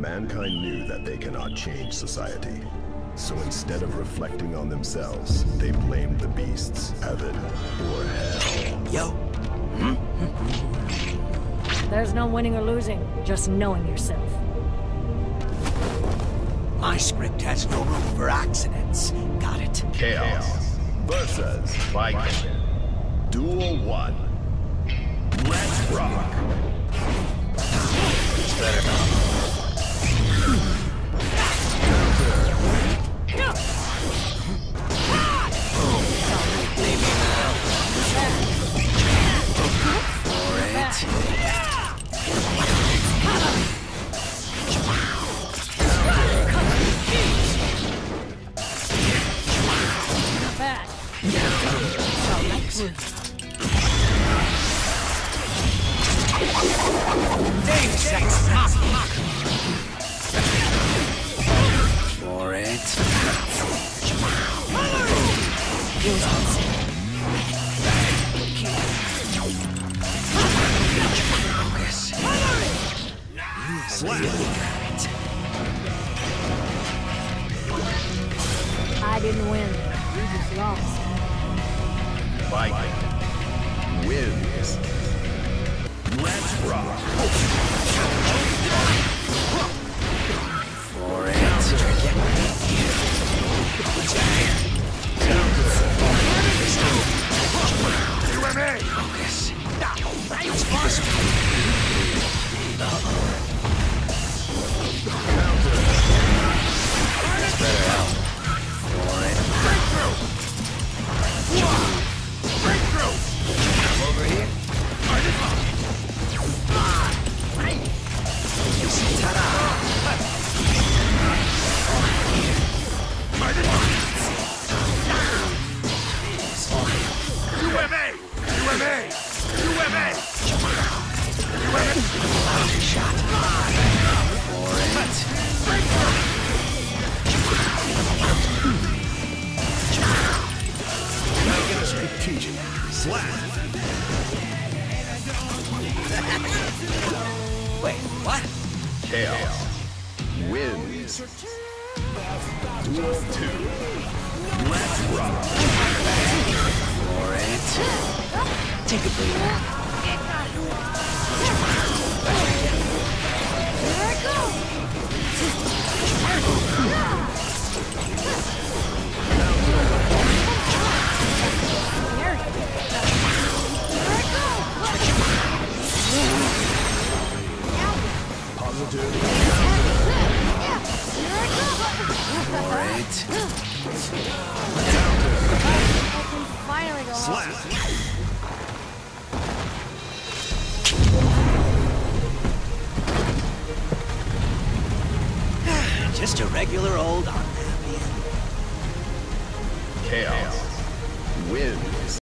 Mankind knew that they cannot change society. So instead of reflecting on themselves, they blamed the beasts, heaven, or hell. Yo. There's no winning or losing, just knowing yourself. My script has no room for accidents. Got it. Chaos versus Viking. Duel 1. Let's rock. It's better now. For it. Focus. I didn't win. You just lost. Viking wins. Let's rock. For it. Focus. It's better out. For it. Breakthrough! I'm over here. Shot. For it. Make it a strategic slap. Wait, what? Chaos wins. Duel 2. Let's rock. For it. Take a breather. Positive. For it. I can finally go home. Slap. Just a regular old Chaos wins.